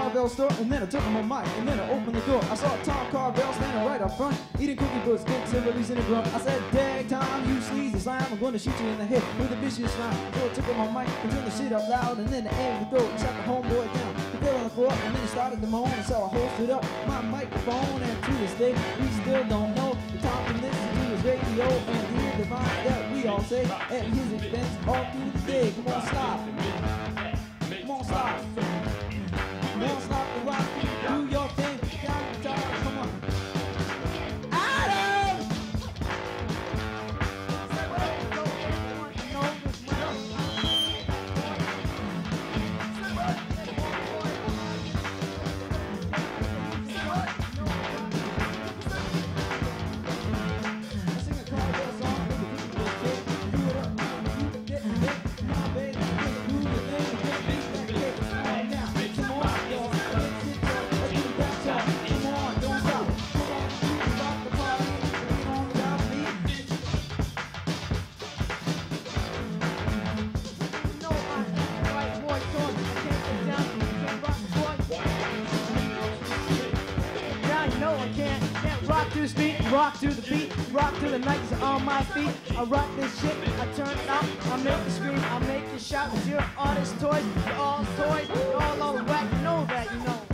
Carvel store, and then I took him on mic, and then I opened the door. I saw Tom Carvel standing right up front, eating cookie puss, sticks and releasing a grunt. I said, "Dag time, you sleazy slime, I'm gonna shoot you in the head with a vicious rhyme." So I took him on mic and turned the shit up loud, and then I aimed the throat and shot the homeboy down. He fell on the floor, and then he started to moan, and so I holstered up my microphone, and to this day, we still don't know the time to listen to his radio and hear the line that we all say at his expense all through the day. Come on, stop. Come on, stop. Come on, stop the rock. Do your thing. Down the top. Come on. Adam! Rock to the beat, rock to the nights on my feet. I rock this shit, I turn it out, I make you scream, I make you shout. Cause you're artist toys, you're all toys, you're all over whack, you know that, you know.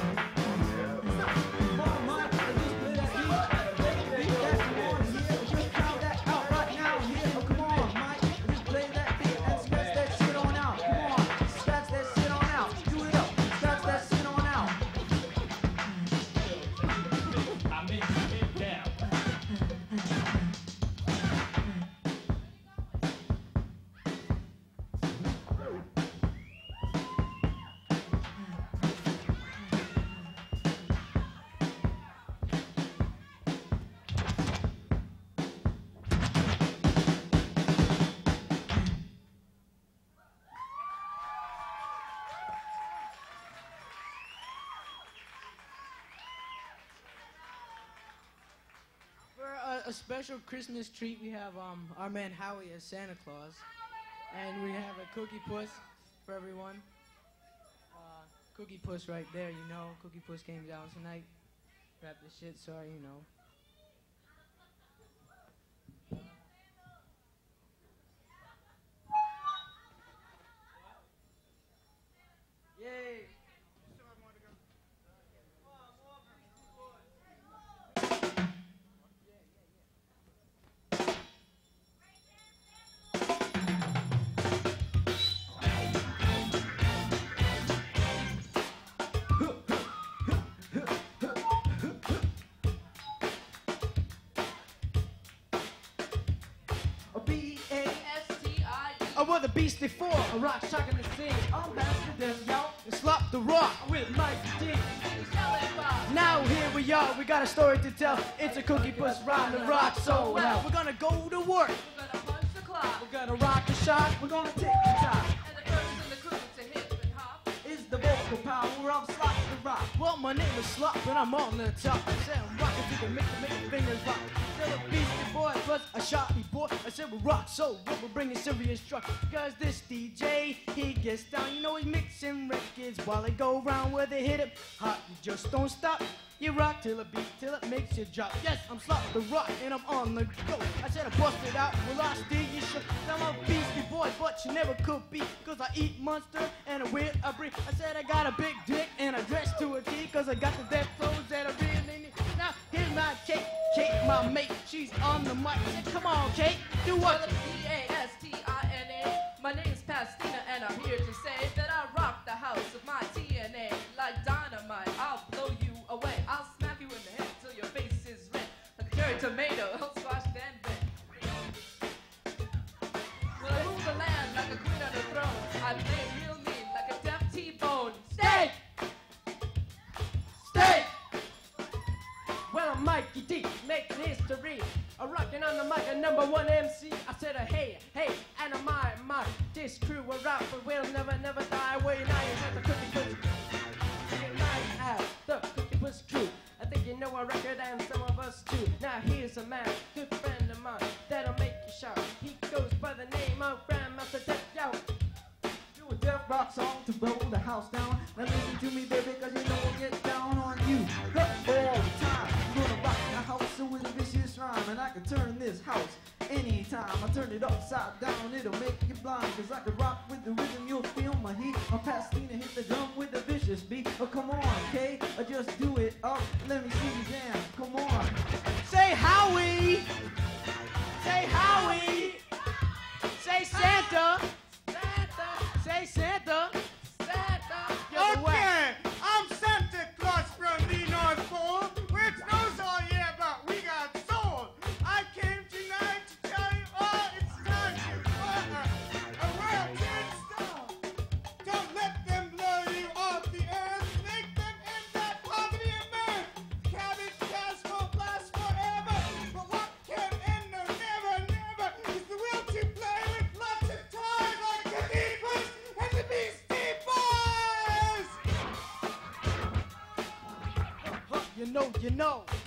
A special Christmas treat, we have our man Howie as Santa Claus, and we have a Cookie Puss for everyone. Cookie Puss right there, you know. Cookie Puss came down tonight. Grab the shit, sorry, you know. Yay! I was the beast before, a rock shocking the scene. I'm bastard them, y'all, and slop the rock with Mike D. Now here we are, we got a story to tell. It's a Cookie Puss rhyme to rock so well. We're gonna go to work. We're gonna punch the clock. We're gonna rock the shot. We're gonna take the top. And the first in the crew to hip and hop is the vocal power of Slop the Rock. Well, my name is Slop, and I'm on the top. I said I'm rocking to the make the fingers rock. Still a beastie boy, plus a shotty boy. I said we rock so good, we're bringing serious truck. Cause this DJ, he gets down. You know he's mixing records while they go round where they hit it hot. You just don't stop. You rock till it beat, till it makes you drop. Yes, I'm Slop the Rock, and I'm on the go. I said I busted out, well I steal your shit. I'm a beastie boy, but you never could be. Cause I eat monster, and I wear a brief. I said I got a big dick, and I dress to a T. Cause I got the death clothes that I really need. Now, here's my Kate, Kate my mate. She's on the mic. I said, come on, Kate, do what? P-A-S-T-I-N-A. My name's Pastina, and I'm here to say that I rock the house with my TNA. Like dynamite, I'll blow you away. I'll smack you in the head till your face is red. Like a cherry tomato, I'll squash then bend. Well, I rule the land like a queen on a throne. I play real mean like a deaf T-bone. Stay! Stay! Well, I'm Mikey D, making history. I'm rocking on the mic, a #1 MC. I said, hey, hey, and my, this crew will rock, but we'll never die. Well, now you have the Cookie Puss. You might have the Cookie Puss crew. I think you know our record and some of us too. Now here's a man, good friend of mine, that'll make you shout. He goes by the name of Grandmaster Death. Yo, you a deaf rock song to blow the house down. Now listen to me, baby, cause you know I'll get down on you all the time. I'm gonna rock the house with a vicious rhyme, and I can turn this house anytime. I turn it upside down, it'll make you blind, cause I can rock with the rhythm, you'll feel my heat. I'm Pastina, hit the drum with the vicious beat. Oh, come on, Kay, just do it up. Let me see you jam, come on. Say Howie! Say Howie! Say Santa! Santa! Say Santa! Santa! Okay, I'm Santa Claus from the North Pole, which knows all yeah about we got soul. I came tonight to tell you all it's time for a world change star. Don't let them blow you off the earth. Make them end that poverty and mirth. Cabbage cash won't last forever, but what can end no never, never is the will to play with lots of toys like the Divas and the Beastie Boys. You know,